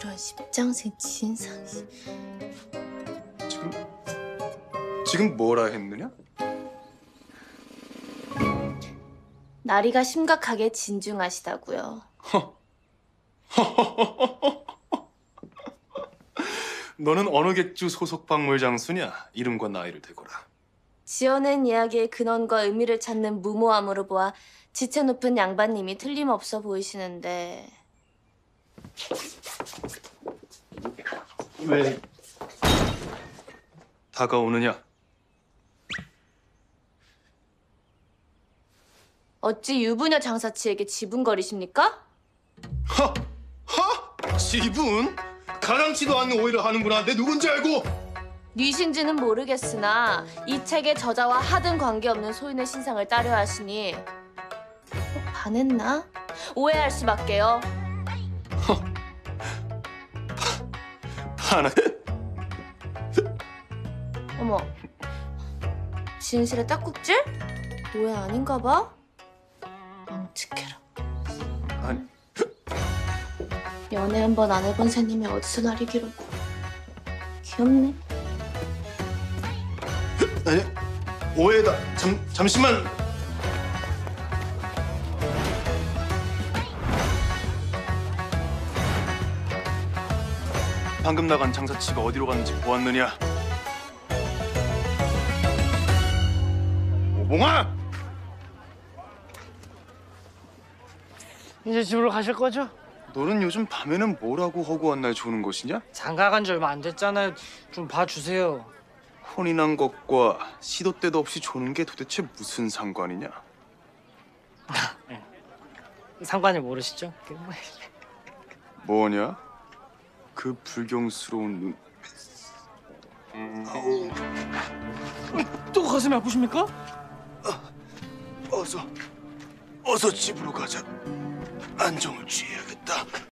이런 십장생 진상. 지금 뭐라 했느냐? 나리가 심각하게 진중하시다고요. 너는 어느 객주 소속 박물 장수냐? 이름과 나이를 대거라. 지어낸 이야기의 근원과 의미를 찾는 무모함으로 보아 지체 높은 양반님이 틀림없어 보이시는데 왜 다가오느냐? 어찌 유부녀 장사치에게 지분거리십니까? 지분? 가랑치도 않는 오해를 하는구나. 내 누군지 알고? 뉘신지는 모르겠으나 이 책의 저자와 하등 관계없는 소인의 신상을 따려 하시니 꼭 반했나? 오해할 수밖에요. 하나. 어머, 진실의 딱국질? 오해 아닌가 봐? 멍측해라. 아니, 연애 한 번 안 해본 새님이 어디서 나리 길어. 귀엽네. 아니, 오해다. 잠시만. 방금 나간 장사치가 어디로 갔는지 보았느냐? 오봉아! 이제 집으로 가실 거죠? 너는 요즘 밤에는 뭐라고 허구한 날 조는 것이냐? 장가 간 지 얼마 안 됐잖아요. 좀 봐주세요. 혼이 난 것과 시도 때도 없이 조는 게 도대체 무슨 상관이냐? 상관을 모르시죠? 뭐냐? 그 불경스러운 눈. 또 가슴이 아프십니까? 어서 집으로 가자. 안정을 취해야겠다.